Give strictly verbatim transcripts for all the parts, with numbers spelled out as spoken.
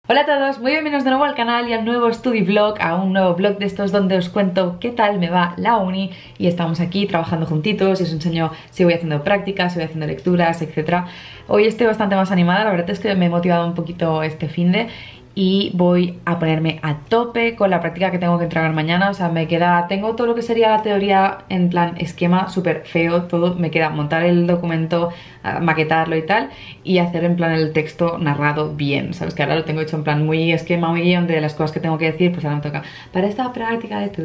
Hola a todos, muy bienvenidos de nuevo al canal y al nuevo Study Vlog, a un nuevo vlog de estos donde os cuento qué tal me va la uni y estamos aquí trabajando juntitos y os enseño si voy haciendo prácticas, si voy haciendo lecturas, etcétera. Hoy estoy bastante más animada, la verdad es que me he motivado un poquito este finde y voy a ponerme a tope con la práctica que tengo que entregar mañana. O sea, me queda, tengo todo lo que sería la teoría en plan esquema, súper feo todo, me queda montar el documento, maquetarlo y tal, y hacer en plan el texto narrado bien, sabes, que ahora lo tengo hecho en plan muy esquema, muy guión de las cosas que tengo que decir, pues ahora me toca para esta práctica de...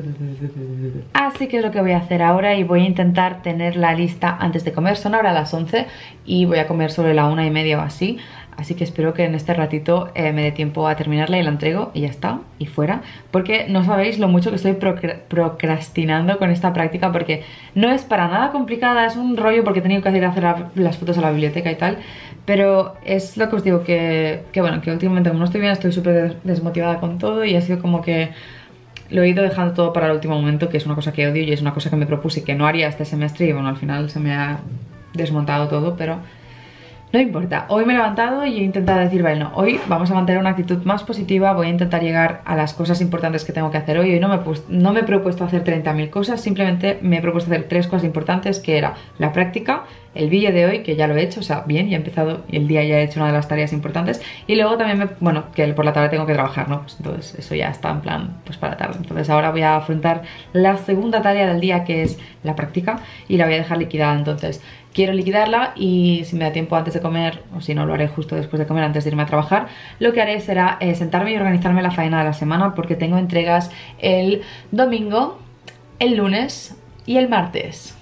Así que es lo que voy a hacer ahora y voy a intentar tener la lista antes de comer. Son ahora las once y voy a comer sobre la una y media o así. Así que espero que en este ratito eh, me dé tiempo a terminarla y la entrego y ya está, y fuera. Porque no sabéis lo mucho que estoy procr procrastinando con esta práctica, porque no es para nada complicada, es un rollo porque he tenido que ir a hacer la, las fotos a la biblioteca y tal. Pero es lo que os digo, que, que bueno, que últimamente como no estoy bien, estoy súper desmotivada con todo y ha sido como que lo he ido dejando todo para el último momento, que es una cosa que odio y es una cosa que me propuse que no haría este semestre y bueno, al final se me ha desmontado todo, pero... no importa, hoy me he levantado y he intentado decir, vale, no, hoy vamos a mantener una actitud más positiva, voy a intentar llegar a las cosas importantes que tengo que hacer hoy. Hoy no me, no me he propuesto hacer treinta mil cosas, simplemente me he propuesto hacer tres cosas importantes, que era la práctica, el vídeo de hoy, que ya lo he hecho, o sea, bien, ya he empezado el día, ya he hecho una de las tareas importantes, y luego también, me, bueno, que por la tarde tengo que trabajar, ¿no? Pues entonces eso ya está en plan, pues para la tarde. Entonces ahora voy a afrontar la segunda tarea del día, que es la práctica, y la voy a dejar liquidada. Entonces quiero liquidarla y si me da tiempo antes de comer, o si no lo haré justo después de comer, antes de irme a trabajar, lo que haré será eh, sentarme y organizarme la faena de la semana, porque tengo entregas el domingo, el lunes y el martes.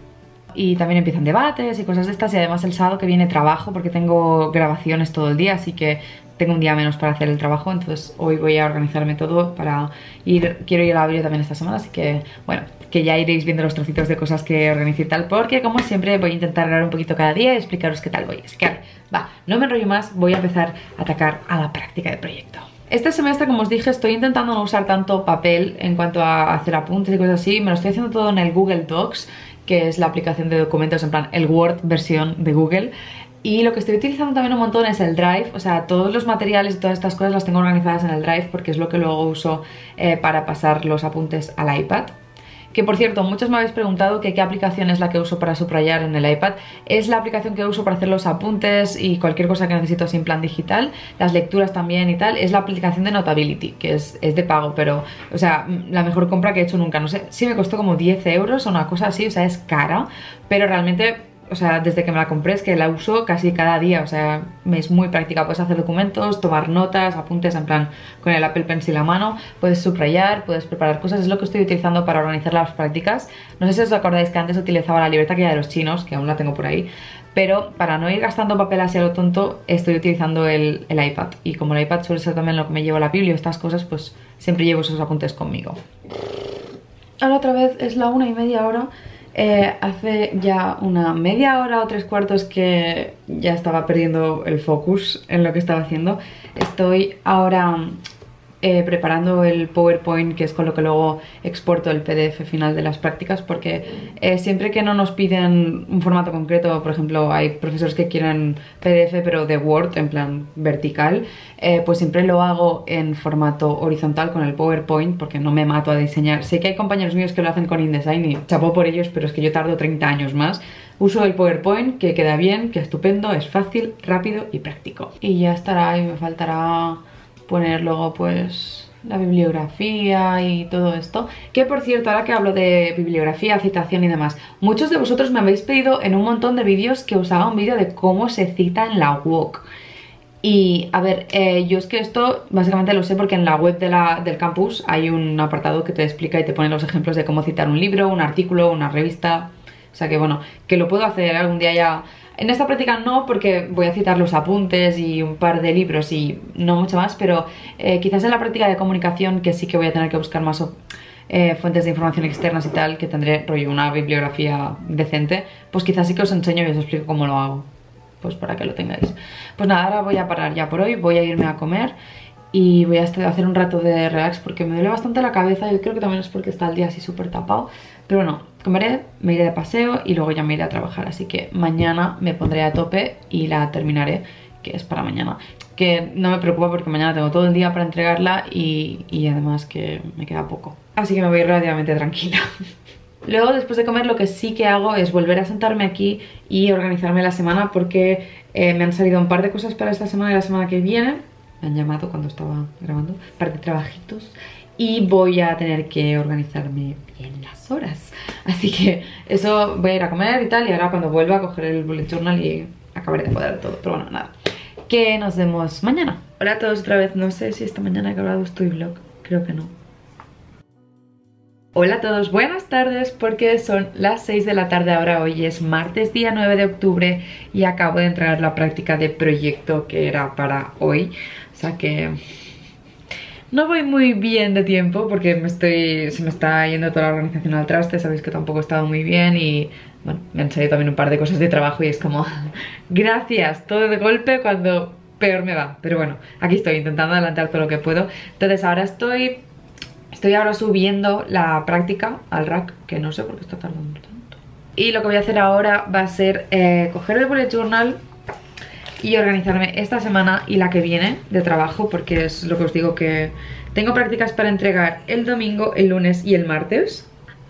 Y también empiezan debates y cosas de estas, y además el sábado que viene trabajo porque tengo grabaciones todo el día, así que tengo un día menos para hacer el trabajo. Entonces hoy voy a organizarme todo para ir, quiero ir a la biblioteca también esta semana, así que bueno, que ya iréis viendo los trocitos de cosas que organizo y tal, porque como siempre voy a intentar grabar un poquito cada día y explicaros qué tal voy. Así que vale, va, no me enrollo más, voy a empezar a atacar a la práctica del proyecto. Este semestre, como os dije, estoy intentando no usar tanto papel en cuanto a hacer apuntes y cosas así. Me lo estoy haciendo todo en el Google Docs, que es la aplicación de documentos, en plan el Word versión de Google. Y lo que estoy utilizando también un montón es el Drive. O sea, todos los materiales y todas estas cosas las tengo organizadas en el Drive, porque es lo que luego uso eh, para pasar los apuntes al iPad. Que por cierto, muchos me habéis preguntado que qué aplicación es la que uso para subrayar en el iPad. Es la aplicación que uso para hacer los apuntes y cualquier cosa que necesito así en plan digital, las lecturas también y tal. Es la aplicación de Notability, que es, es de pago, pero, o sea, la mejor compra que he hecho nunca. No sé, sí me costó como diez euros o una cosa así, o sea, es cara, pero realmente... o sea, desde que me la compré es que la uso casi cada día, o sea, me es muy práctica. Puedes hacer documentos, tomar notas, apuntes en plan con el Apple Pencil a mano, puedes subrayar, puedes preparar cosas, es lo que estoy utilizando para organizar las prácticas. No sé si os acordáis que antes utilizaba la libreta aquella de los chinos, que aún la tengo por ahí, pero para no ir gastando papel así a lo tonto, estoy utilizando el, el iPad. Y como el iPad suele ser también lo que me llevo a la Biblia y estas cosas, pues siempre llevo esos apuntes conmigo. Ahora otra vez es la una y media hora. Eh, hace ya una media hora o tres cuartos que ya estaba perdiendo el focus en lo que estaba haciendo. Estoy ahora eh, preparando el PowerPoint, que es con lo que luego exporto el P D F final de las prácticas, porque eh, siempre que no nos piden un formato concreto, por ejemplo, hay profesores que quieren P D F pero de Word, en plan vertical, eh, pues siempre lo hago en formato horizontal con el PowerPoint, porque no me mato a diseñar. Sé que hay compañeros míos que lo hacen con InDesign y chapó por ellos, pero es que yo tardo treinta años más. Uso el PowerPoint, que queda bien, que estupendo, es fácil, rápido y práctico. Y ya estará, y me faltará poner luego pues la bibliografía y todo esto. Que por cierto, ahora que hablo de bibliografía, citación y demás, muchos de vosotros me habéis pedido en un montón de vídeos que os haga un vídeo de cómo se cita en la U O C. Y a ver, eh, yo es que esto básicamente lo sé porque en la web de la, del campus hay un apartado que te explica y te pone los ejemplos de cómo citar un libro, un artículo, una revista. O sea que bueno, que lo puedo hacer algún día ya. En esta práctica no, porque voy a citar los apuntes y un par de libros y no mucho más, pero eh, quizás en la práctica de comunicación, que sí que voy a tener que buscar más eh, fuentes de información externas y tal, que tendré rollo una bibliografía decente, pues quizás sí que os enseño y os explico cómo lo hago, pues para que lo tengáis. Pues nada, ahora voy a parar ya por hoy, voy a irme a comer y voy a hacer un rato de relax porque me duele bastante la cabeza. Yo creo que también es porque está el día así súper tapado, pero bueno, comeré, me iré de paseo y luego ya me iré a trabajar, así que mañana me pondré a tope y la terminaré, que es para mañana. Que no me preocupa porque mañana tengo todo el día para entregarla y, y además que me queda poco. Así que me voy a ir relativamente tranquila. Luego, después de comer, lo que sí que hago es volver a sentarme aquí y organizarme la semana porque eh, me han salido un par de cosas para esta semana y la semana que viene. Me han llamado cuando estaba grabando, un par de trabajitos. Y voy a tener que organizarme bien las horas. Así que eso, voy a ir a comer y tal. Y ahora cuando vuelva a coger el bullet journal y acabaré de cuadrar todo. Pero bueno, nada. Que nos vemos mañana. Hola a todos otra vez. No sé si esta mañana he grabado Study Vlog. Creo que no. Hola a todos, buenas tardes porque son las seis de la tarde ahora. Hoy es martes, día nueve de octubre y acabo de entregar la práctica de proyecto que era para hoy. O sea que no voy muy bien de tiempo porque me estoy, se me está yendo toda la organización al traste. Sabéis que tampoco he estado muy bien y bueno, me han salido también un par de cosas de trabajo y es como gracias, todo de golpe cuando peor me va. Pero bueno, aquí estoy intentando adelantar todo lo que puedo. Entonces ahora estoy... Estoy ahora subiendo la práctica al rack, que no sé por qué está tardando tanto. Y lo que voy a hacer ahora va a ser eh, coger el bullet journal y organizarme esta semana y la que viene de trabajo, porque es lo que os digo que tengo prácticas para entregar el domingo, el lunes y el martes.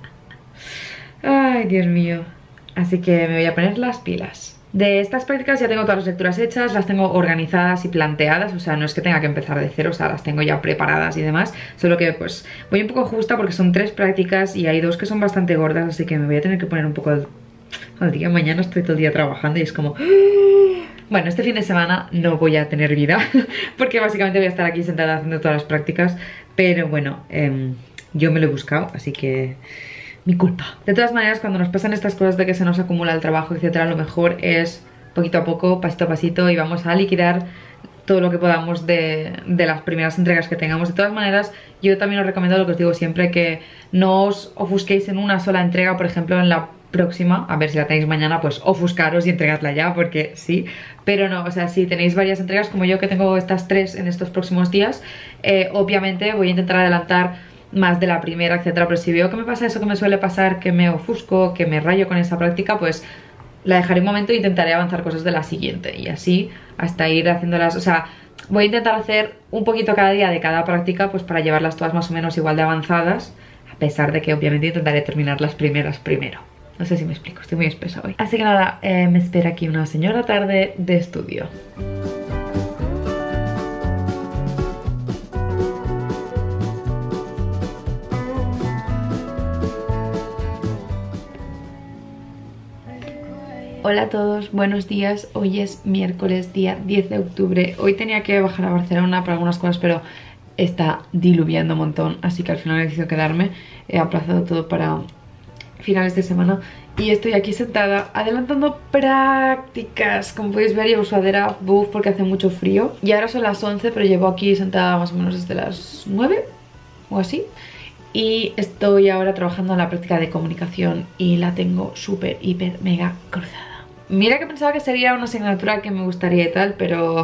Ay, Dios mío. Así que me voy a poner las pilas. De estas prácticas ya tengo todas las lecturas hechas, las tengo organizadas y planteadas, o sea, no es que tenga que empezar de cero, o sea, las tengo ya preparadas y demás, solo que pues voy un poco justa porque son tres prácticas y hay dos que son bastante gordas, así que me voy a tener que poner un poco al, al día. Mañana estoy todo el día trabajando y es como... Bueno, este fin de semana no voy a tener vida, porque básicamente voy a estar aquí sentada haciendo todas las prácticas, pero bueno, eh, yo me lo he buscado, así que... mi culpa. De todas maneras, cuando nos pasan estas cosas de que se nos acumula el trabajo, etcétera, lo mejor es poquito a poco, pasito a pasito, y vamos a liquidar todo lo que podamos de, de las primeras entregas que tengamos. De todas maneras, yo también os recomiendo lo que os digo siempre, que no os ofusquéis en una sola entrega. Por ejemplo, en la próxima, a ver si la tenéis mañana, pues ofuscaros y entregadla ya, porque sí. Pero no, o sea, si tenéis varias entregas como yo, que tengo estas tres en estos próximos días, eh, obviamente voy a intentar adelantar más de la primera, etcétera. Pero si veo que me pasa eso que me suele pasar, que me ofusco, que me rayo con esa práctica, pues la dejaré un momento e intentaré avanzar cosas de la siguiente. Y así hasta ir haciéndolas, o sea, voy a intentar hacer un poquito cada día de cada práctica, pues para llevarlas todas más o menos igual de avanzadas, a pesar de que obviamente intentaré terminar las primeras primero. No sé si me explico, estoy muy espesa hoy. Así que nada, eh, me espera aquí una señora tarde de estudio. Hola a todos, buenos días. Hoy es miércoles, día diez de octubre. Hoy tenía que bajar a Barcelona para algunas cosas, pero está diluviando un montón, así que al final he decidido quedarme. He aplazado todo para finales de semana y estoy aquí sentada adelantando prácticas. Como podéis ver, llevo sudadera, buff, porque hace mucho frío. Y ahora son las once, pero llevo aquí sentada más o menos desde las nueve o así. Y estoy ahora trabajando en la práctica de comunicación y la tengo súper, hiper, mega cruzada. Mira que pensaba que sería una asignatura que me gustaría y tal, pero...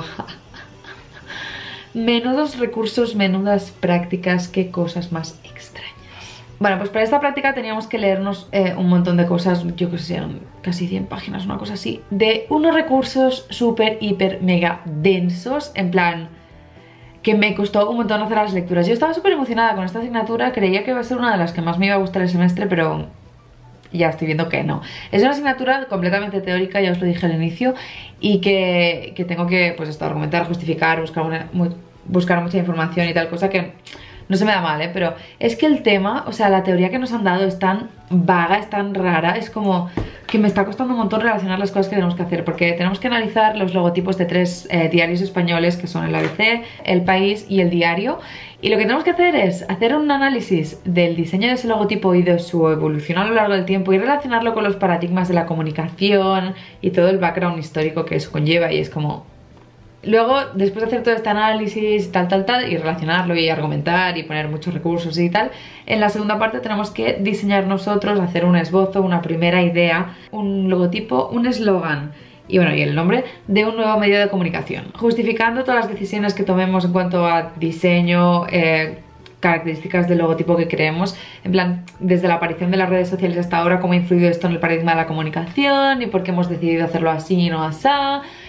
menudos recursos, menudas prácticas, qué cosas más extrañas. Bueno, pues para esta práctica teníamos que leernos eh, un montón de cosas, yo que sé, eran casi cien páginas, una cosa así, de unos recursos súper, hiper, mega densos, en plan... que me costó un montón hacer las lecturas. Yo estaba súper emocionada con esta asignatura, creía que iba a ser una de las que más me iba a gustar el semestre, pero ya estoy viendo que no. Es una asignatura completamente teórica, ya os lo dije al inicio, y que, que tengo que, pues esto, argumentar, justificar, buscar, una, muy, buscar mucha información y tal, cosa que no se me da mal, ¿eh? Pero es que el tema, o sea, la teoría que nos han dado es tan vaga, es tan rara, es como que me está costando un montón relacionar las cosas que tenemos que hacer, porque tenemos que analizar los logotipos de tres eh, diarios españoles, que son el A B C, El País y El Diario, y lo que tenemos que hacer es hacer un análisis del diseño de ese logotipo y de su evolución a lo largo del tiempo y relacionarlo con los paradigmas de la comunicación y todo el background histórico que eso conlleva, y es como... Luego, después de hacer todo este análisis, tal, tal, tal, y relacionarlo y argumentar y poner muchos recursos y tal, en la segunda parte tenemos que diseñar nosotros, hacer un esbozo, una primera idea, un logotipo, un eslogan y bueno, y el nombre de un nuevo medio de comunicación, justificando todas las decisiones que tomemos en cuanto a diseño, eh, características del logotipo que creemos, en plan, desde la aparición de las redes sociales hasta ahora, cómo ha influido esto en el paradigma de la comunicación y por qué hemos decidido hacerlo así y no así,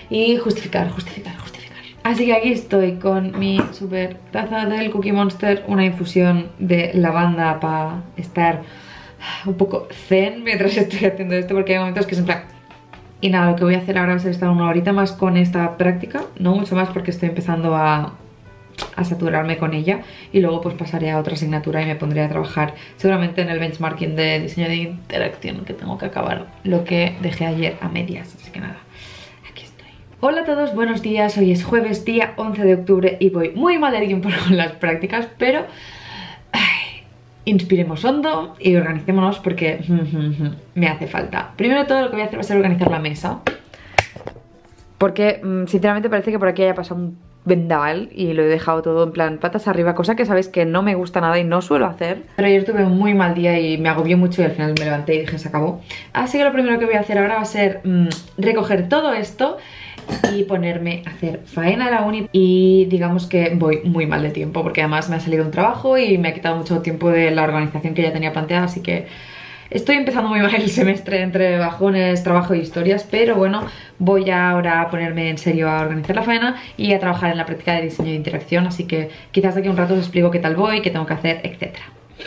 y justificar, justificar, justificar. Así que aquí estoy con mi super taza del Cookie Monster, una infusión de lavanda para estar un poco zen mientras estoy haciendo esto, porque hay momentos que es en plan... Y nada, lo que voy a hacer ahora va a ser estar una horita más con esta práctica, no mucho más porque estoy empezando a, a saturarme con ella, y luego pues pasaré a otra asignatura y me pondré a trabajar seguramente en el benchmarking de diseño de interacción, que tengo que acabar lo que dejé ayer a medias, así que nada. Hola a todos, buenos días, hoy es jueves, día once de octubre y voy muy mal de tiempo con las prácticas, pero ay, inspiremos hondo y organicémonos porque me hace falta. Primero de todo lo que voy a hacer va a ser organizar la mesa, porque sinceramente parece que por aquí haya pasado un vendaval y lo he dejado todo en plan patas arriba, cosa que sabéis que no me gusta nada y no suelo hacer. Pero ayer tuve un muy mal día y me agobió mucho y al final me levanté y dije se acabó. Así que lo primero que voy a hacer ahora va a ser mmm, recoger todo esto y ponerme a hacer faena de la uni. Y digamos que voy muy mal de tiempo porque además me ha salido un trabajo y me ha quitado mucho tiempo de la organización que ya tenía planteada, así que estoy empezando muy mal el semestre entre bajones, trabajo y historias, pero bueno, voy ahora a ponerme en serio a organizar la faena y a trabajar en la práctica de diseño de interacción, así que quizás de aquí a un rato os explico qué tal voy, qué tengo que hacer, etcétera.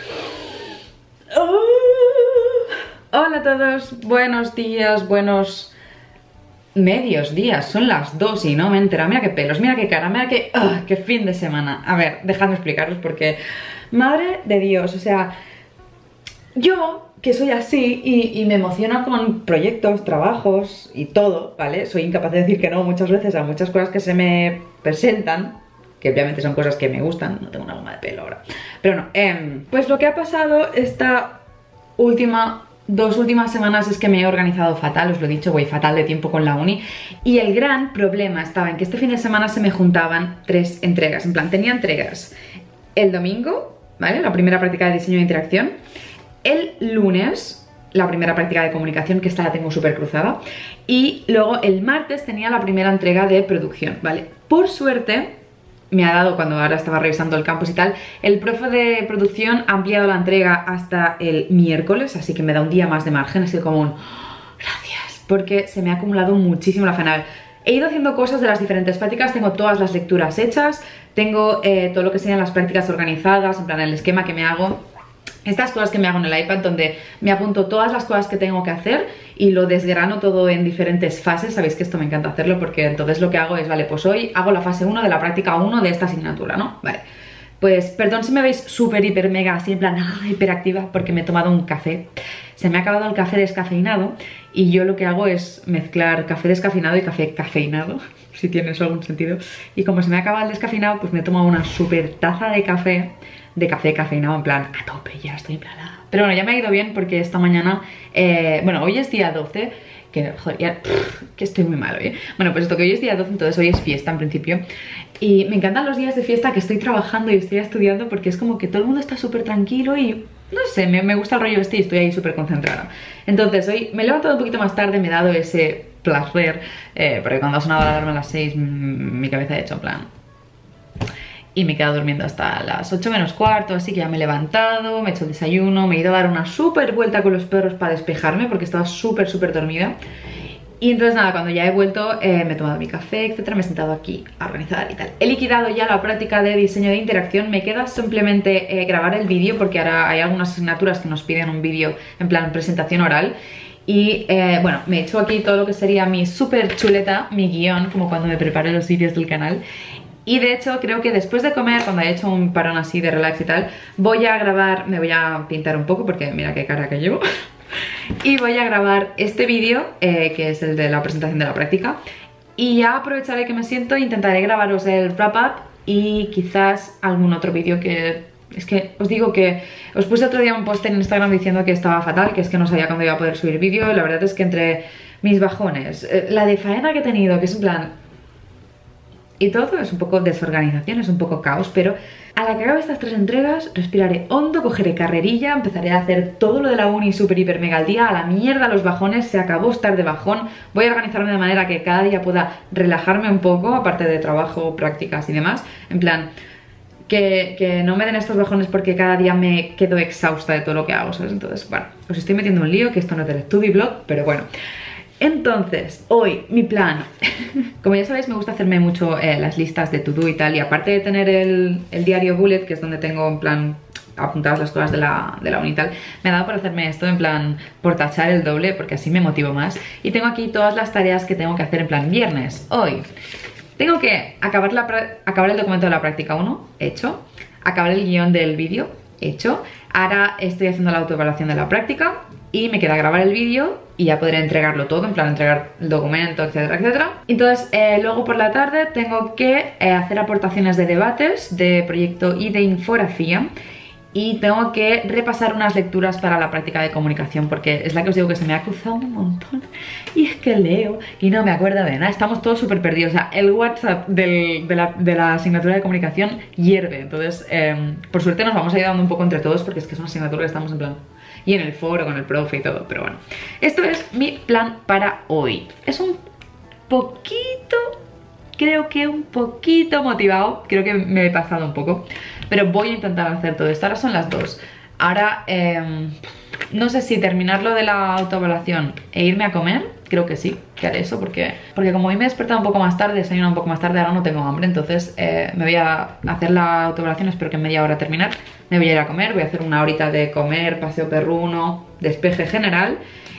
Oh. Hola a todos, buenos días, buenos... medios días, son las dos y no me he enterado. Mira qué pelos, mira qué cara, mira qué, uh, qué fin de semana. A ver, dejadme explicaros porque, madre de Dios, o sea, yo que soy así y, y me emociono con proyectos, trabajos y todo, ¿vale? Soy incapaz de decir que no muchas veces a muchas cosas que se me presentan, que obviamente son cosas que me gustan. No tengo una goma de pelo ahora, pero no, eh, pues lo que ha pasado esta última dos últimas semanas es que me he organizado fatal, os lo he dicho, voy fatal de tiempo con la uni. Y el gran problema estaba en que este fin de semana se me juntaban tres entregas. En plan, tenía entregas el domingo, ¿vale? La primera práctica de diseño de interacción. El lunes, la primera práctica de comunicación, que esta la tengo súper cruzada. Y luego el martes tenía la primera entrega de producción, ¿vale? Por suerte... me ha dado, cuando ahora estaba revisando el campus y tal, el profe de producción ha ampliado la entrega hasta el miércoles, así que me da un día más de margen, así como un... gracias, porque se me ha acumulado muchísimo la faena. He ido haciendo cosas de las diferentes prácticas, tengo todas las lecturas hechas, tengo eh, todo lo que sean las prácticas organizadas, en plan el esquema que me hago. Estas cosas que me hago en el iPad, donde me apunto todas las cosas que tengo que hacer y lo desgrano todo en diferentes fases. Sabéis que esto me encanta hacerlo porque entonces lo que hago es, vale, pues hoy hago la fase uno de la práctica uno de esta asignatura, ¿no? Vale, pues perdón si me veis súper, hiper, mega, así en plan ah, hiperactiva porque me he tomado un café. Se me ha acabado el café descafeinado y yo lo que hago es mezclar café descafeinado y café cafeinado, si tiene eso algún sentido. Y como se me ha acabado el descafeinado, pues me he tomado una súper taza de café de café cafeinado, en plan, a tope, ya estoy en plan... Pero bueno, ya me ha ido bien porque esta mañana, eh, bueno, hoy es día doce, que, joder, ya, pff, que estoy muy mal hoy, ¿eh? Bueno, pues esto que hoy es día doce, entonces hoy es fiesta en principio. Y me encantan los días de fiesta que estoy trabajando y estoy estudiando porque es como que todo el mundo está súper tranquilo y... no sé, me, me gusta el rollo este y estoy ahí súper concentrada. Entonces hoy me he levantado un poquito más tarde, me he dado ese placer, eh, porque cuando ha sonado la alarma a las seis, mi cabeza ha hecho en plan... y me he quedado durmiendo hasta las ocho menos cuarto, así que ya me he levantado, me he hecho el desayuno, me he ido a dar una súper vuelta con los perros para despejarme porque estaba súper súper dormida. Y entonces nada, cuando ya he vuelto eh, me he tomado mi café, etcétera, me he sentado aquí a organizar y tal. He liquidado ya la práctica de diseño de interacción, me queda simplemente eh, grabar el vídeo porque ahora hay algunas asignaturas que nos piden un vídeo en plan presentación oral. Y eh, bueno, me he hecho aquí todo lo que sería mi súper chuleta, mi guión, como cuando me preparé los vídeos del canal. Y de hecho creo que después de comer, cuando haya hecho un parón así de relax y tal, voy a grabar, me voy a pintar un poco porque mira qué cara que llevo. Y voy a grabar este vídeo, eh, que es el de la presentación de la práctica. Y ya aprovecharé que me siento e intentaré grabaros el wrap up y quizás algún otro vídeo que... es que os digo que os puse otro día un post en Instagram diciendo que estaba fatal, que es que no sabía cuándo iba a poder subir vídeo. La verdad es que entre mis bajones, eh, la de faena que he tenido, que es en plan... y todo es un poco desorganización, es un poco caos, pero a la que acabe estas tres entregas respiraré hondo, cogeré carrerilla, empezaré a hacer todo lo de la uni super hiper mega al día, a la mierda los bajones, se acabó estar de bajón, voy a organizarme de manera que cada día pueda relajarme un poco, aparte de trabajo, prácticas y demás, en plan... Que, que no me den estos bajones porque cada día me quedo exhausta de todo lo que hago, ¿sabes? Entonces, bueno, os estoy metiendo un lío, que esto no es del StudyVlog, pero bueno. Entonces, hoy mi plan. Como ya sabéis, me gusta hacerme mucho eh, las listas de to-do y tal. Y aparte de tener el, el diario bullet, que es donde tengo en plan apuntadas las cosas de la, de la uni y tal, me ha dado por hacerme esto en plan por tachar el doble, porque así me motivo más. Y tengo aquí todas las tareas que tengo que hacer en plan viernes. Hoy tengo que acabar, la, acabar el documento de la práctica uno, hecho. Acabar el guión del vídeo, hecho. Ahora estoy haciendo la autoevaluación de la práctica y me queda grabar el vídeo y ya podré entregarlo todo, en plan entregar el documento, etcétera, etcétera. Entonces eh, luego por la tarde tengo que eh, hacer aportaciones de debates, de proyecto y de infografía. Y tengo que repasar unas lecturas para la práctica de comunicación, porque es la que os digo que se me ha cruzado un montón. Y es que leo y no me acuerdo de nada. Estamos todos súper perdidos. O sea, el WhatsApp del, de, la, de la asignatura de comunicación hierve. Entonces, eh, por suerte nos vamos ayudando un poco entre todos, porque es que es una asignatura que estamos en plan... Y en el foro con el profe y todo. Pero bueno, esto es mi plan para hoy. Es un poquito... Creo que un poquito motivado. Creo que me he pasado un poco. Pero voy a intentar hacer todo esto. Ahora son las dos. Ahora, eh, no sé si terminarlo de la autoevaluación e irme a comer. Creo que sí, que haré eso. Porque, porque como hoy me he despertado un poco más tarde, desayuno un poco más tarde, ahora no tengo hambre. Entonces eh, me voy a hacer la autoevaluación. Espero que en media hora terminar. Me voy a ir a comer. Voy a hacer una horita de comer, paseo perruno, despeje general.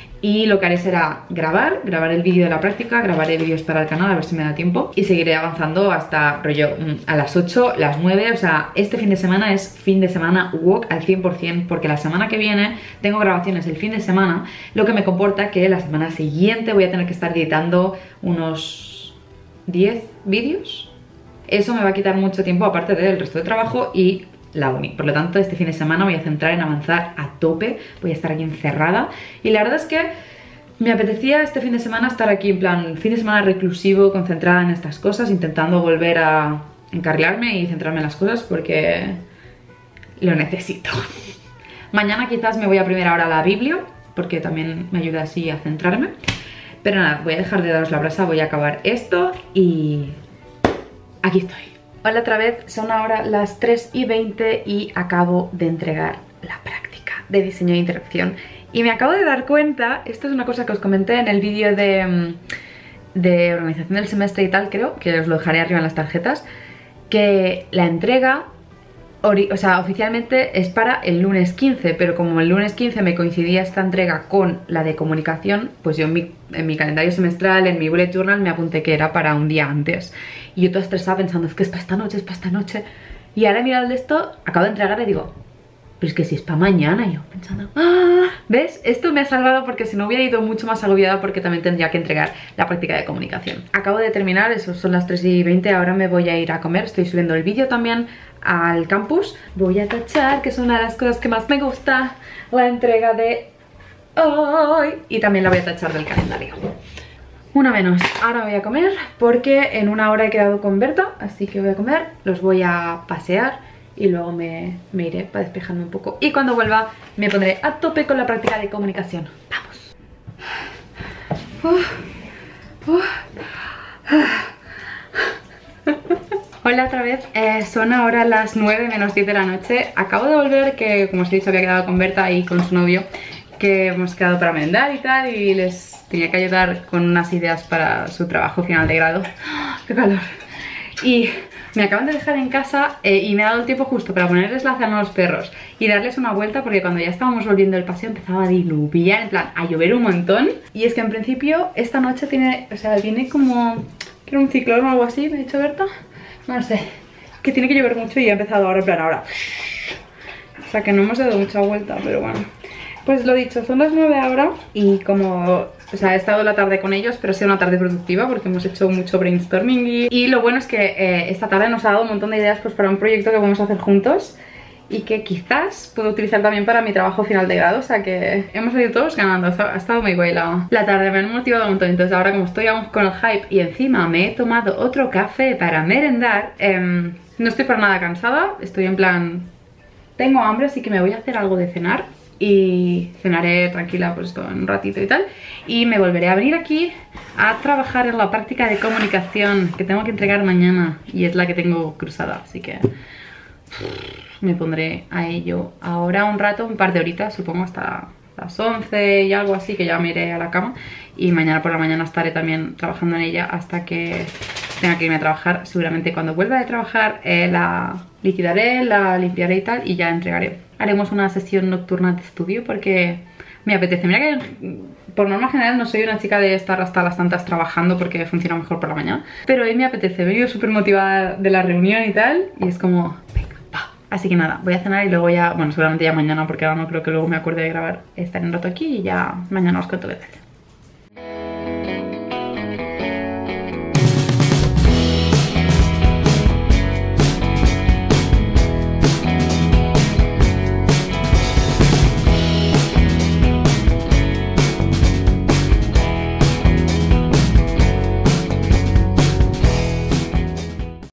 Y lo que haré será grabar, grabar el vídeo de la práctica, grabaré vídeos para el canal a ver si me da tiempo. Y seguiré avanzando hasta rollo a las ocho, las nueve, o sea, este fin de semana es fin de semana walk al cien por cien, porque la semana que viene tengo grabaciones el fin de semana, lo que me comporta que la semana siguiente voy a tener que estar editando unos diez vídeos. Eso me va a quitar mucho tiempo aparte del resto de trabajo y la uni. Por lo tanto, este fin de semana voy a centrar en avanzar a tope. Voy a estar aquí encerrada. Y la verdad es que me apetecía este fin de semana estar aquí en plan fin de semana reclusivo, concentrada en estas cosas, intentando volver a encarrilarme y centrarme en las cosas porque lo necesito. Mañana quizás me voy a primera hora a la Biblia, porque también me ayuda así a centrarme. Pero nada, voy a dejar de daros la brasa, voy a acabar esto y aquí estoy. Hola otra vez, son ahora las tres y veinte y acabo de entregar la práctica de diseño de interacción. Y me acabo de dar cuenta, esto es una cosa que os comenté en el vídeo de, de organización del semestre y tal, creo, que os lo dejaré arriba en las tarjetas, que la entrega, o sea, oficialmente es para el lunes quince, pero como el lunes quince me coincidía esta entrega con la de comunicación, pues yo en mi, en mi calendario semestral, en mi bullet journal, me apunté que era para un día antes. Y yo toda estresada pensando, es que es para esta noche, es para esta noche. Y ahora he mirado esto, acabo de entregar y digo, pero es que si es para mañana. Y yo pensando, ¡ah! ¿Ves? Esto me ha salvado porque si no hubiera ido mucho más agobiada porque también tendría que entregar la práctica de comunicación. Acabo de terminar, eso son las tres y veinte, ahora me voy a ir a comer. Estoy subiendo el vídeo también al campus. Voy a tachar, que es una de las cosas que más me gusta, la entrega de hoy. Y también la voy a tachar del calendario. Una menos, ahora voy a comer porque en una hora he quedado con Berta, así que voy a comer, los voy a pasear y luego me, me iré para despejarme un poco. Y cuando vuelva me pondré a tope con la práctica de comunicación. ¡Vamos! Uh, uh, uh. Hola otra vez, eh, son ahora las nueve menos diez de la noche. Acabo de volver, que como os he dicho había quedado con Berta y con su novio, que hemos quedado para merendar y tal, y les tenía que ayudar con unas ideas para su trabajo final de grado. ¡Oh, qué calor! Y me acaban de dejar en casa eh, y me ha dado el tiempo justo para ponerles la cena a los perros y darles una vuelta, porque cuando ya estábamos volviendo del paseo empezaba a diluviar, en plan a llover un montón. Y es que en principio esta noche tiene, o sea, viene como que era un ciclón o algo así, me ha dicho Berta. No sé, que tiene que llover mucho y ha empezado ahora, en plan ahora. O sea que no hemos dado mucha vuelta, pero bueno. Pues lo dicho, son las nueve ahora y como, o sea, he estado la tarde con ellos, pero ha sido una tarde productiva porque hemos hecho mucho brainstorming y, y lo bueno es que eh, esta tarde nos ha dado un montón de ideas pues para un proyecto que vamos a hacer juntos y que quizás puedo utilizar también para mi trabajo final de grado, o sea que hemos salido todos ganando, ha estado muy guay la, la tarde, me han motivado un montón. Entonces ahora como estoy aún con el hype y encima me he tomado otro café para merendar, eh, no estoy para nada cansada, estoy en plan, tengo hambre, así que me voy a hacer algo de cenar. Y cenaré tranquila pues esto en un ratito y tal. Y me volveré a venir aquí a trabajar en la práctica de comunicación que tengo que entregar mañana. Y es la que tengo cruzada, así que me pondré a ello ahora un rato, un par de horitas, supongo hasta las once y algo así, que ya me iré a la cama. Y mañana por la mañana estaré también trabajando en ella hasta que tenga que irme a trabajar. Seguramente cuando vuelva de trabajar eh, la liquidaré, la limpiaré y tal, y ya entregaré. Haremos una sesión nocturna de estudio porque me apetece. Mira que por norma general no soy una chica de estar hasta las tantas trabajando porque funciona mejor por la mañana, pero hoy me apetece. He venido súper motivada de la reunión y tal, y es como, venga, va. Así que nada, voy a cenar y luego ya, bueno, seguramente ya mañana, porque ahora no creo que luego me acuerde de grabar, estaré un rato aquí y ya mañana os cuento qué tal.